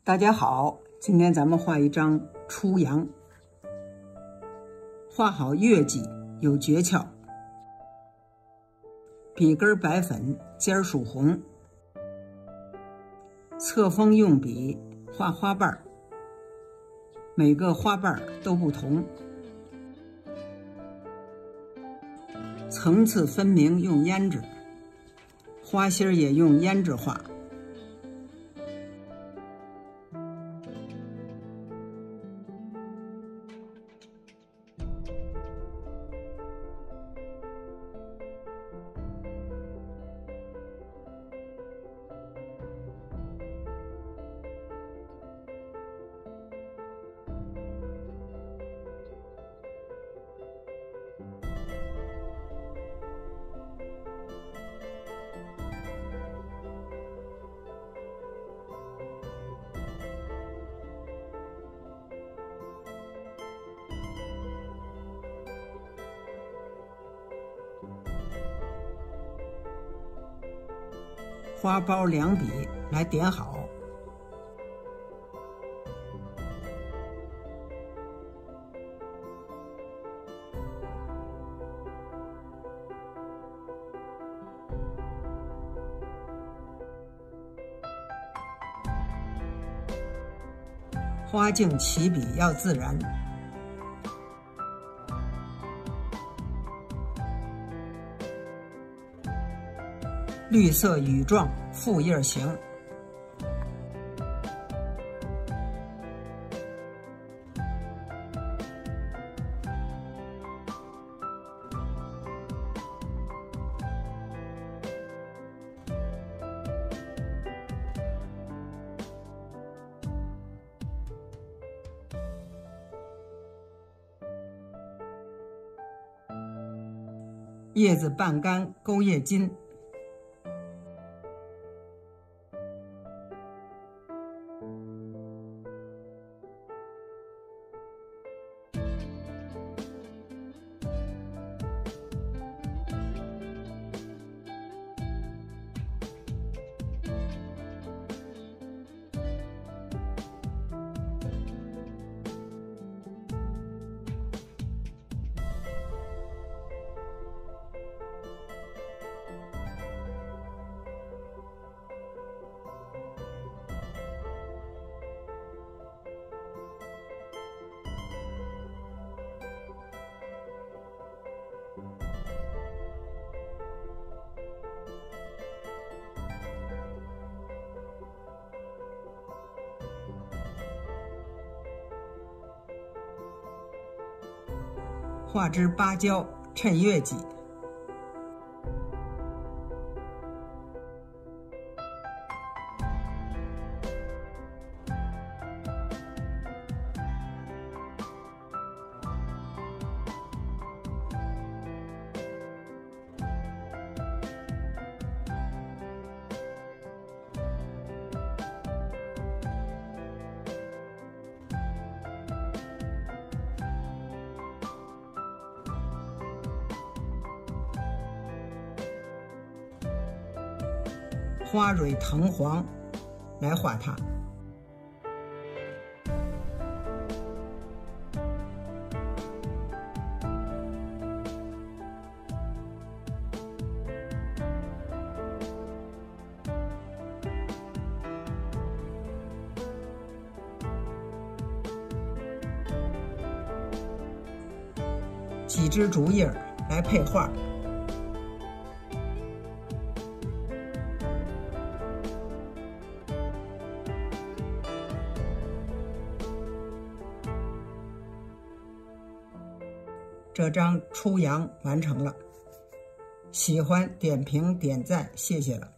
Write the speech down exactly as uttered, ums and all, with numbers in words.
大家好，今天咱们画一张初阳。画好月季有诀窍：笔根白粉，尖属红。侧锋用笔画花瓣，每个花瓣都不同，层次分明，用胭脂，花心也用胭脂画。花苞两笔来点好，花茎起笔要自然，绿色羽状复叶形，叶子半干，钩叶筋。画枝芭蕉衬月季，花蕊藤黄来画它。几枝竹叶来配画。这张初阳完成了，喜欢点评点赞，谢谢了。